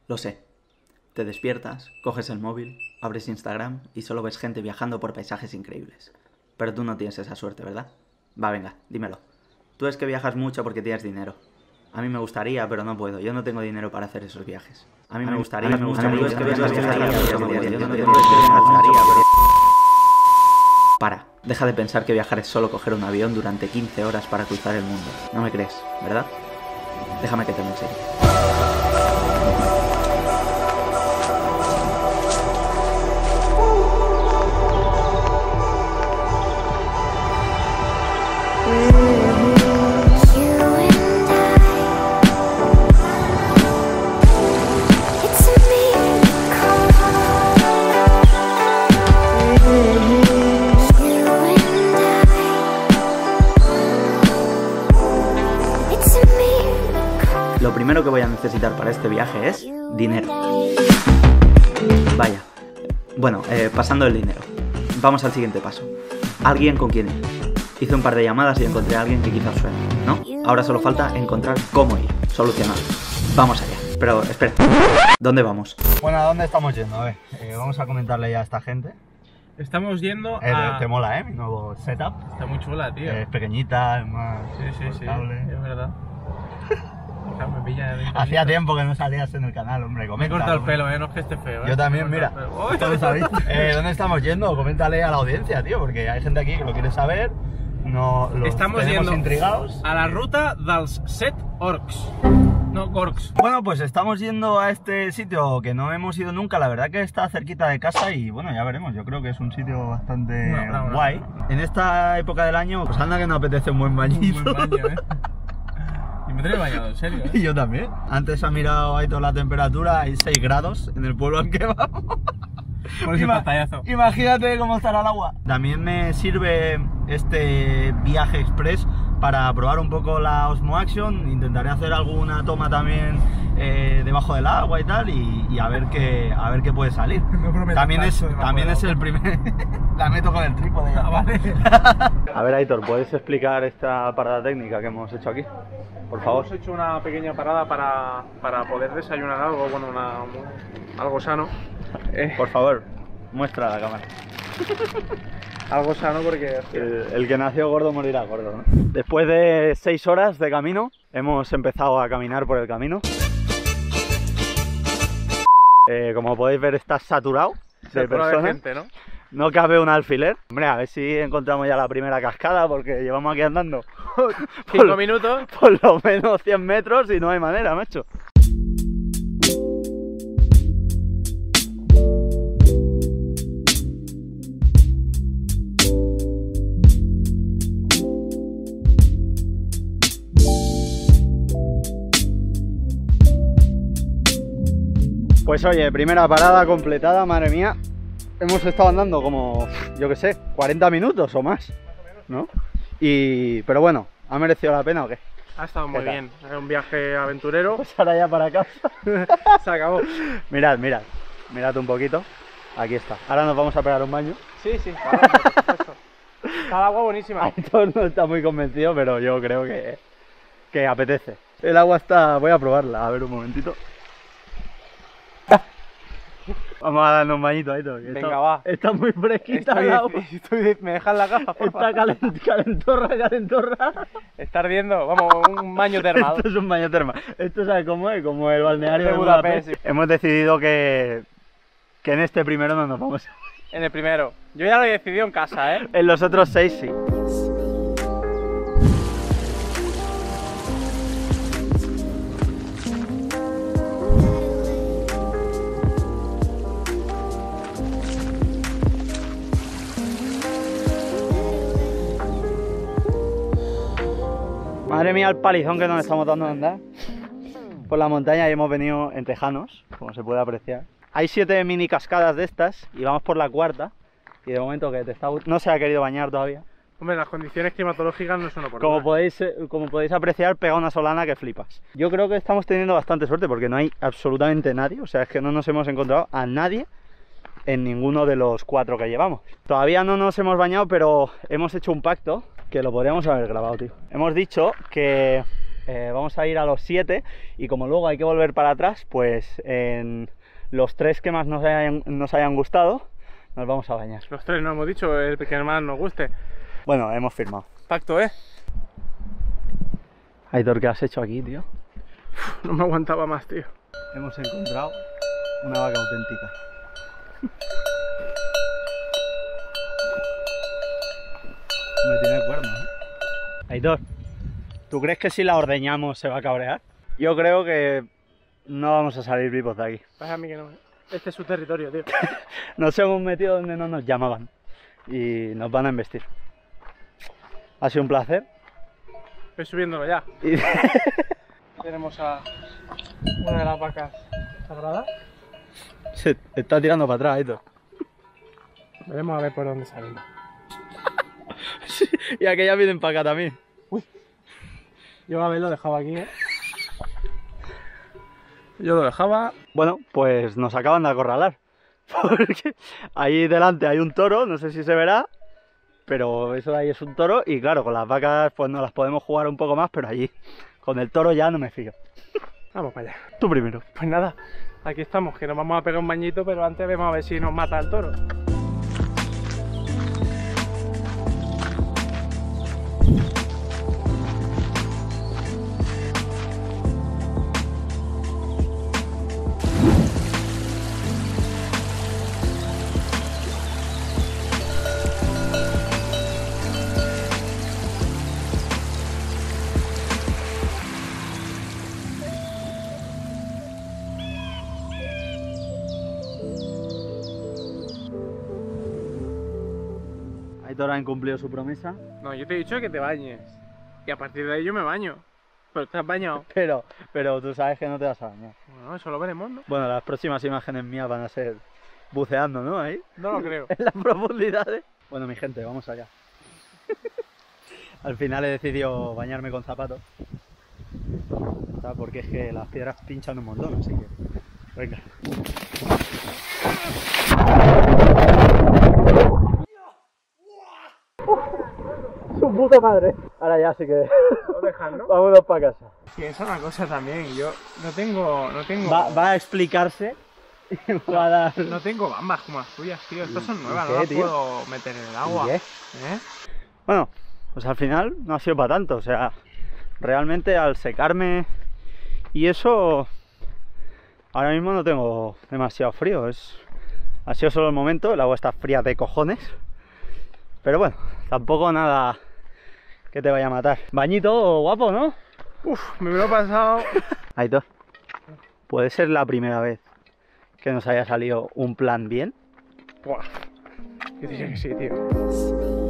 Lo sé. Te despiertas, coges el móvil, abres Instagram y solo ves gente viajando por paisajes increíbles. Pero tú no tienes esa suerte, ¿verdad? Va, venga, dímelo. Tú es que viajas mucho porque tienes dinero. A mí me gustaría, pero no puedo. Yo no tengo dinero para hacer esos viajes. A mí me gustaría, pero es que viajas pero no puedo. Yo no tengo dinero. Para, deja de pensar que viajar es solo coger un avión durante 15 horas para cruzar el mundo. No me crees, ¿verdad? Déjame que te lo enseñe. Lo primero que voy a necesitar para este viaje es dinero. Vaya. Bueno, pasando el dinero. Vamos al siguiente paso. Alguien con quien ir. Hice un par de llamadas y encontré a alguien que quizás suene, ¿no? Ahora solo falta encontrar cómo ir. Solucionado. Vamos allá. Pero, espera. ¿Dónde vamos? Bueno, ¿a dónde estamos yendo? A ver, vamos a comentarle ya a esta gente. Estamos yendo a... Te mola, mi nuevo setup. Está muy chula, tío. Es pequeñita, es más Sí, portable. es verdad. Me pilla de Hacía tiempo que no salías en el canal, hombre. Me he cortado el pelo, no es que esté feo. Yo también, mira. ¿Dónde ¿Dónde estamos yendo? Coméntale a la audiencia, tío, porque hay gente aquí que lo quiere saber. No, estamos yendo intrigados. a la ruta dels Set Orcs. No, Gorks. Bueno, pues estamos yendo a este sitio que no hemos ido nunca. La verdad que está cerquita de casa y bueno, ya veremos. Yo creo que es un sitio bastante guay. En esta época del año, pues anda que nos apetece un buen bañito. Un buen baño, Y me trae bañado, en serio, Y yo también. Antes ha mirado ahí toda la temperatura, hay 6 grados en el pueblo al que vamos. Por ese pantallazo. Imagínate cómo estará el agua. También me sirve este viaje express para probar un poco la Osmo Action. Intentaré hacer alguna toma también debajo del agua y tal, y a ver qué puede salir. No también es el primer... La meto con el trípode ya. Vale. A ver, Aitor, ¿puedes explicar esta parada técnica que hemos hecho aquí? Por favor. Hemos hecho una pequeña parada para poder desayunar algo, bueno, algo sano. Por favor, muestra la cámara. Algo sano porque... El que nació gordo morirá gordo, ¿no? Después de 6 horas de camino, hemos empezado a caminar por el camino. Como podéis ver, está saturado de personas. De gente, ¿no? No cabe un alfiler. Hombre, a ver si encontramos ya la primera cascada, porque llevamos aquí andando 5 minutos. Por lo menos 100 metros y no hay manera, macho. Pues oye, primera parada completada, madre mía. Hemos estado andando como, yo qué sé, 40 minutos o más, ¿no? Pero bueno, ¿ha merecido la pena o qué? Ha estado muy bien, es un viaje aventurero. Pues ahora ya para casa. Se acabó. Mirad un poquito. Aquí está. Ahora nos vamos a pegar un baño. Sí, claro, por supuesto. Está el agua buenísima. Aitor no está muy convencido, pero yo creo que apetece. El agua está... Voy a probarla, a ver un momentito. Vamos a darnos un bañito, Aitor. Venga, va. Está muy fresquita el agua. ¿Me dejas la gafa, por favor? Está calentorra. Está ardiendo, vamos, un baño termal. Esto es un baño termal. Esto, ¿sabes cómo es? Como el balneario de Budapest. Sí. Hemos decidido que en este primero no nos vamos. En el primero. Yo ya lo he decidido en casa, ¿eh? En los otros 6 sí. Madre mía el palizón que nos estamos dando de andar por la montaña y hemos venido en tejanos, como se puede apreciar. Hay 7 mini cascadas de estas y vamos por la 4ª y de momento que no se ha querido bañar todavía. Hombre, las condiciones climatológicas no son oportunas. Como podéis apreciar, pega una solana que flipas. Yo creo que estamos teniendo bastante suerte porque no hay absolutamente nadie, o sea, es que no nos hemos encontrado a nadie en ninguno de los 4 que llevamos. Todavía no nos hemos bañado, pero hemos hecho un pacto que lo podríamos haber grabado, tío. Hemos dicho que Vamos a ir a los 7 y como luego hay que volver para atrás, pues en los 3 que más nos hayan gustado, nos vamos a bañar. Los 3 no hemos dicho el que más nos guste. Bueno, hemos firmado. Pacto, ¿eh? Aitor, ¿qué has hecho aquí, tío? No me aguantaba más, tío. Hemos encontrado una vaca auténtica. Me tiene cuernos, ¿eh? Aitor, ¿tú crees que si la ordeñamos se va a cabrear? Yo creo que no vamos a salir vivos de aquí. Pasa a mí que no. Este es su territorio, tío. Nos hemos metido donde no nos llamaban y nos van a embestir. Ha sido un placer. Voy subiéndolo ya. Tenemos a una de las vacas sagradas. Se está tirando para atrás, Aitor. Veremos a ver por dónde salimos. Y aquellas vienen para acá también. Yo a ver lo dejaba aquí, ¿eh? Yo lo dejaba. Bueno, pues nos acaban de acorralar. Porque ahí delante hay un toro, no sé si se verá. Pero eso de ahí es un toro y claro, con las vacas pues nos las podemos jugar un poco más, pero allí con el toro ya no me fío. Vamos para allá. Tú primero. Pues nada, aquí estamos, que nos vamos a pegar un bañito, pero antes vamos a ver si nos mata el toro. Aitor ha incumplido su promesa. No, yo te he dicho que te bañes. Y a partir de ahí yo me baño. Pero te has bañado. Pero tú sabes que no te vas a bañar. Bueno, eso lo veremos, ¿no? Bueno, las próximas imágenes mías van a ser buceando, ¿no? Ahí, No lo creo. en las profundidades. Bueno, mi gente, vamos allá. Al final he decidido bañarme con zapatos. ¿Sabes? Porque es que las piedras pinchan un montón, así que... Venga. Su puta madre. Ahora ya sí que... Lo dejan, ¿no? Vámonos para casa. Sí, esa es una cosa también. Yo no tengo... Va a explicarse y va a dar... No tengo bambas como las tuyas, tío. Estas son nuevas, ¿Qué, no las tío? puedo meter en el agua. ¿Qué? ¿Eh? Bueno, pues al final no ha sido para tanto, o sea, realmente al secarme y eso, ahora mismo no tengo demasiado frío, ha sido solo el momento, el agua está fría de cojones, pero bueno, tampoco nada que te vaya a matar. Bañito guapo, ¿no? Uf, me lo he pasado. Aitor, ¿puede ser la primera vez que nos haya salido un plan bien? Buah. Yo diría que sí, tío.